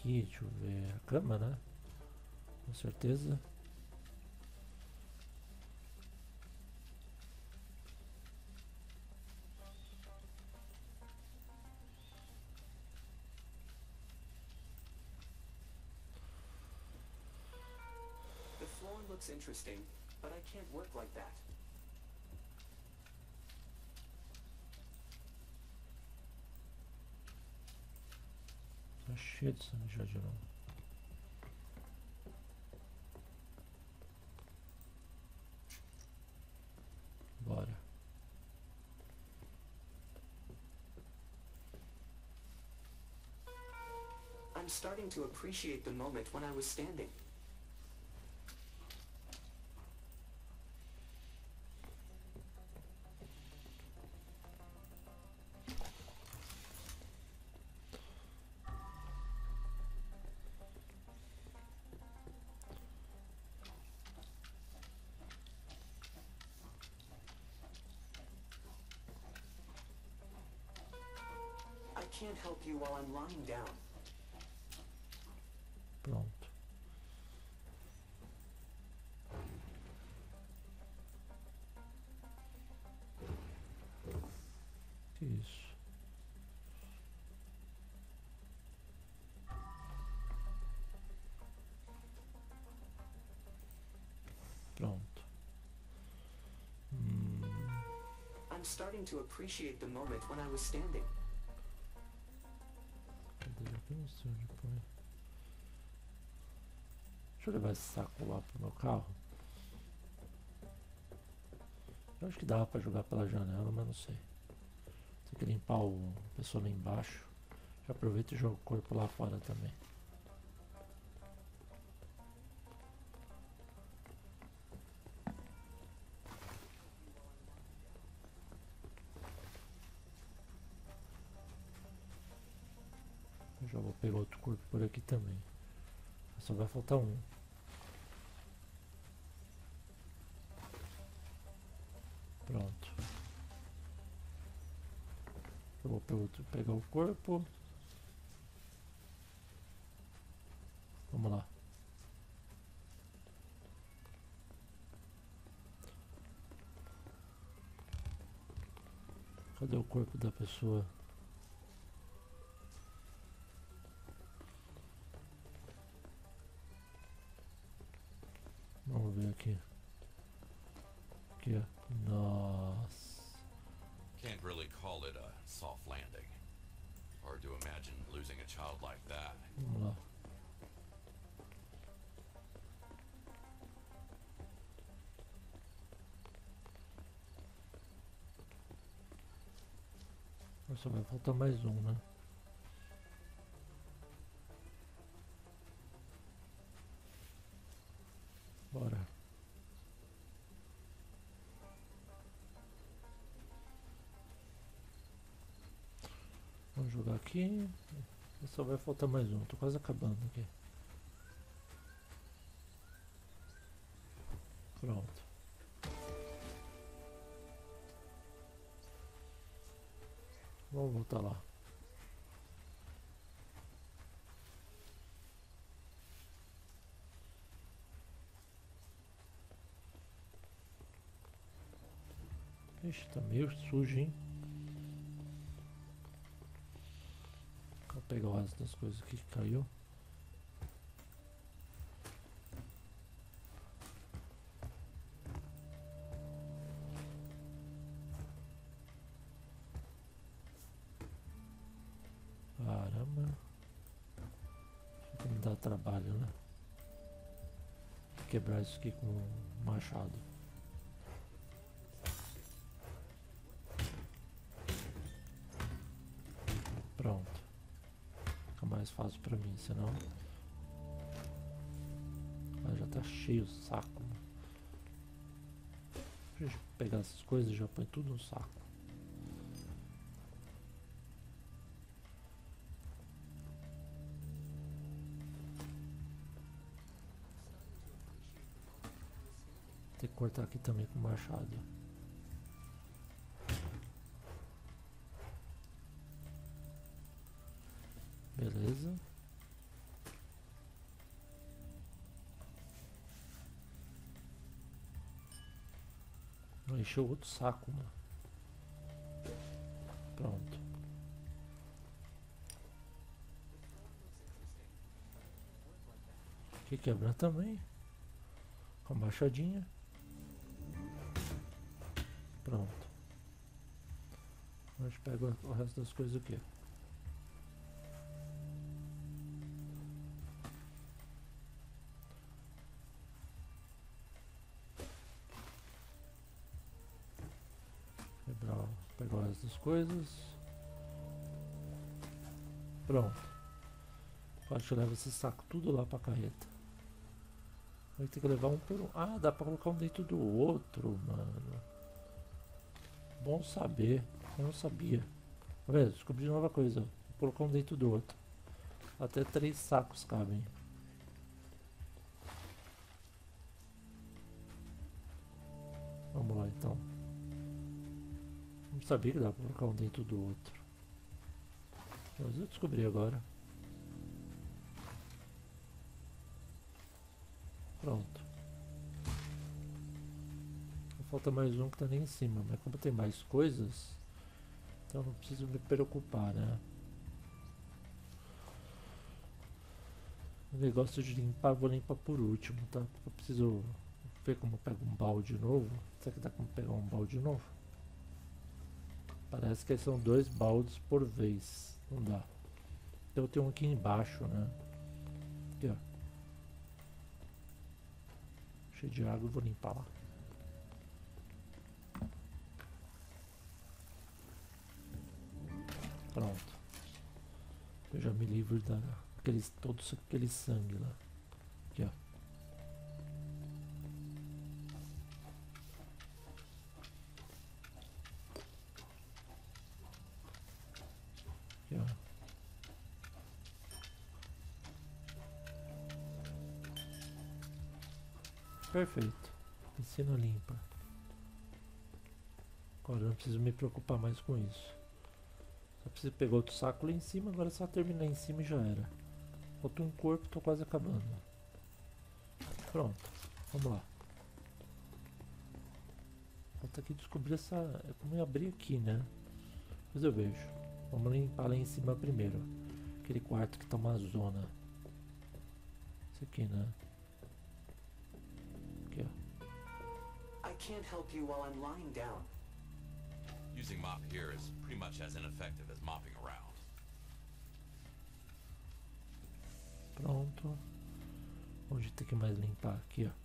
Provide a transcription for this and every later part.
aqui? Deixa eu ver. A cama, né? Com certeza. The floor looks interesting, but I can't work like that. Tá cheio de sangue já de novo. Bora. I'm starting to appreciate the moment when I was standing. I can't help you while I'm lying down. Pronto. Que isso? Pronto. I'm starting to appreciate the moment when I was standing. Cadê? Aqui não sei onde põe. Deixa eu levar esse saco lá pro meu carro. Eu acho que dava pra jogar pela janela, mas não sei. Tem que limpar a pessoa lá embaixo. Já aproveita e joga o corpo lá fora também. Eu já vou pegar outro corpo por aqui também. Só vai faltar um. Pronto. Eu vou pegar o corpo. Vamos lá. Cadê o corpo da pessoa? Vamos ver aqui. Aqui, ó. Nossa. Can't really call it a soft landing. Hard to imagine losing a child like that. Vamos lá. Só vai faltar mais um, né? Bora. Vamos jogar aqui. Só vai faltar mais um. Tô quase acabando aqui. Pronto. Vamos voltar lá. Ixi, tá meio sujo, hein? Vou pegar o resto das coisas aqui que caiu. Caramba. Isso aqui me dá trabalho, né? Vou quebrar isso aqui com um machado. Pronto. Fica mais fácil pra mim, senão... Ah, já tá cheio o saco. Deixa eu pegar essas coisas e já põe tudo no saco. Tem que cortar aqui também com machado. Beleza. Vai encher o outro saco, mano. Pronto. Aqui quebra também. Com a machadinha. Pronto. A gente pega o resto das coisas aqui. Pegar o resto das coisas. Pronto. Agora deixa eu levar esse saco tudo lá pra carreta. Vai ter que levar um por um. Ah, dá pra colocar um dentro do outro, mano. Bom saber. Eu não sabia. Tá vendo? Descobri nova coisa. Vou colocar um dentro do outro. Até 3 sacos cabem. Vamos lá então. Não sabia que dá pra colocar um dentro do outro. Mas eu descobri agora. Pronto. Falta mais um que tá ali em cima. Mas como tem mais coisas, então não preciso me preocupar, né? O negócio de limpar, vou limpar por último, tá? Eu preciso ver como eu pego um balde novo. Será que dá como pegar um balde novo? Parece que são 2 baldes por vez. Não dá. Então eu tenho um aqui embaixo, né? Aqui, ó. Cheio de água, eu vou limpar lá. Pronto. Eu já me livro todos aquele sangue lá. Aqui, ó. Aqui, ó. Perfeito. Piscina limpa. Agora eu não preciso me preocupar mais com isso. Só preciso pegar outro saco lá em cima. Agora é só terminar em cima e já era. Falta um corpo, tô quase acabando. Pronto. Vamos lá. Falta aqui descobrir essa... É como eu abrir aqui, né? Depois eu vejo. Vamos limpar lá em cima primeiro. Aquele quarto que tá uma zona. Esse aqui, né? Aqui, ó. I can't help you while I'm lying down. Using mop here is pretty much as ineffective as mopping around. Pronto. Onde tem que mais limpar? Aqui, ó.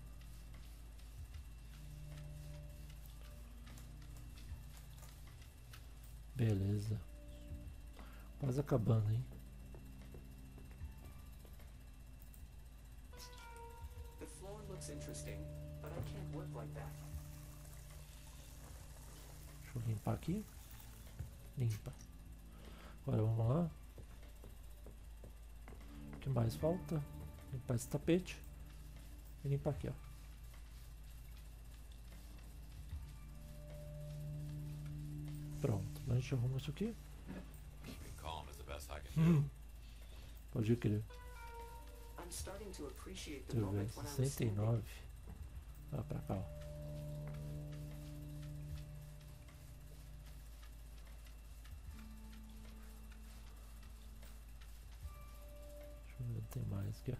Beleza. Quase acabando, hein? The floor looks interesting, but I can't work like that. Deixa eu limpar aqui. Limpa. Agora vamos lá. O que mais falta? Limpar esse tapete. E limpar aqui, ó. Pronto. A gente arruma isso aqui. Keeping calm is the best I can do. Pode crer. I'm starting to appreciate the Deixa eu ver. moment when I was standing. 69. Vai pra cá, ó. Deixa eu ver, tem mais aqui, ó.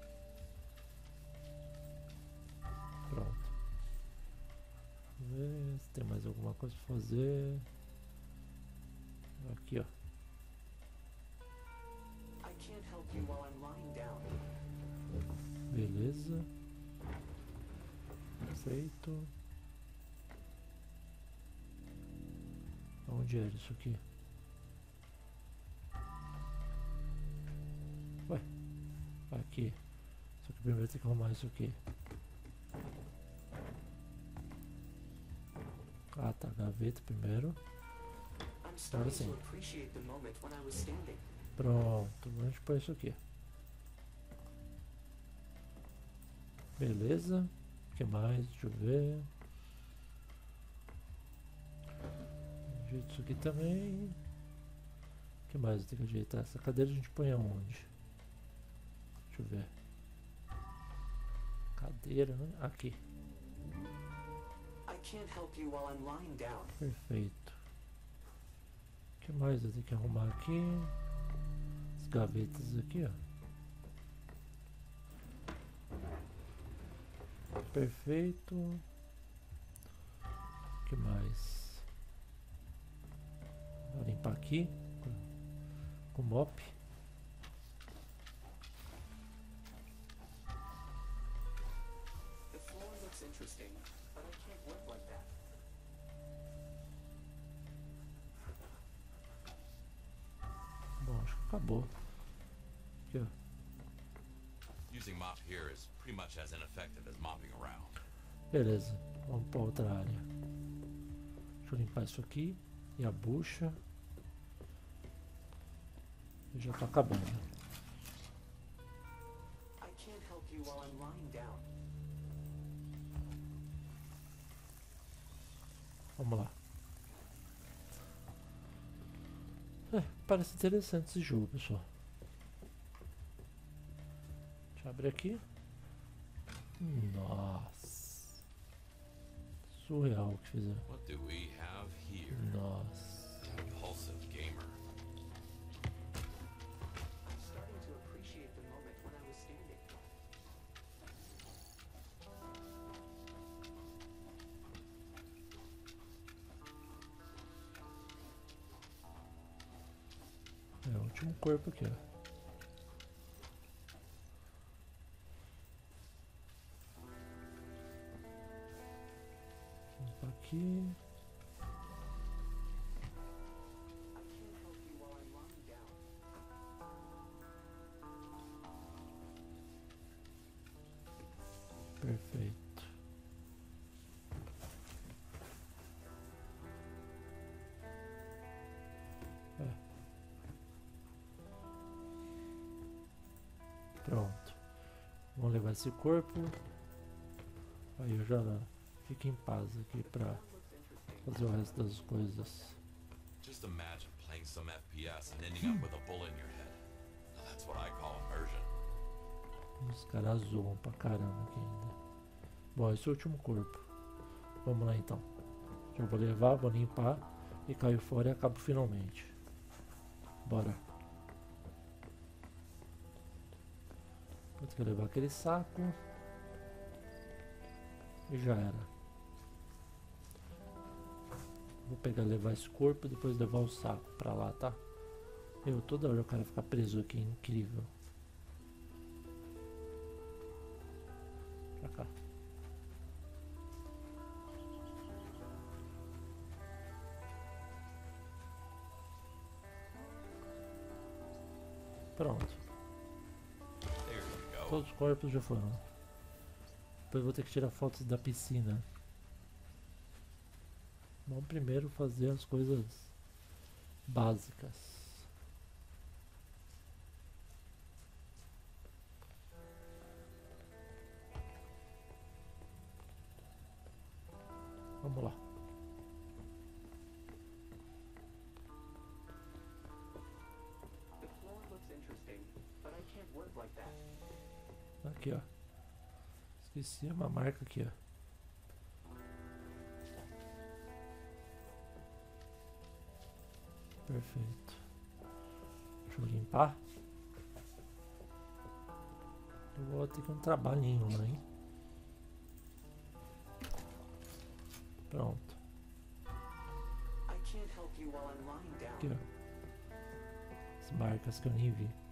Pronto. Vamos ver se tem mais alguma coisa pra fazer. Aqui, ó. I can't help you while I'm lying down. Beleza. Feito. Onde era isso aqui? Ué. Aqui. Só que primeiro tem que arrumar isso aqui. Ah, tá. Gaveta primeiro. I'm starting sim. to appreciate the moment when I was standing. Pronto. A gente põe isso aqui. Beleza. O que mais? Deixa eu ver. Ajeito isso aqui também. O que mais tem que ajeitar? Essa cadeira a gente põe aonde? Deixa eu ver. Cadeira, né? Aqui. I can't help you while I'm lying down. Perfeito. O que mais eu tenho que arrumar aqui? As gavetas aqui, ó. Perfeito. O que mais? Vou limpar aqui com o mop. The floor looks interesting, but I can't work like that. Bom, acho que acabou. Aqui, ó. Using mop here is pretty much as ineffective as mopping around. Beleza, vamos para outra área. Deixa eu limpar isso aqui. E a bucha. E já tá acabando. I can't help you while I'm lying down. Vamos lá. Parece interessante esse jogo, pessoal. Deixa eu abrir aqui. Nossa. Surreal o que fizeram. What do we have here? Nossa. Impulsive gamer. I'm starting to appreciate the moment when I was standing. É o último corpo aqui, ó. Limpar aqui. I can't help you while I'm lying down. Perfeito. Pronto. Vamos levar esse corpo. Aí eu já fico em paz aqui pra fazer o resto das coisas. Just imagine playing some FPS and ending up with a bullet in your head. Now that's what I call immersion. Os caras zoam pra caramba aqui ainda. Bom, esse é o último corpo. Vamos lá então. Já vou levar, vou limpar e caio fora e acabo finalmente. Bora. Vou ter que levar aquele saco. E já era. Vou pegar, levar esse corpo e depois levar o saco pra lá, tá? Toda hora eu quero ficar preso aqui, incrível. Pra cá. Pronto. There you go. Todos os corpos já foram. Depois vou ter que tirar fotos da piscina. Vamos primeiro fazer as coisas básicas. Vamos lá. The floor looks interesting, but I can't work like that. Aqui, ó. Esqueci uma marca aqui, ó. Perfeito. Deixa eu limpar. Eu vou ter que um trabalhinho lá, hein? Pronto. I can't help you while I'm lying down. Aqui, ó. As marcas que eu nem vi.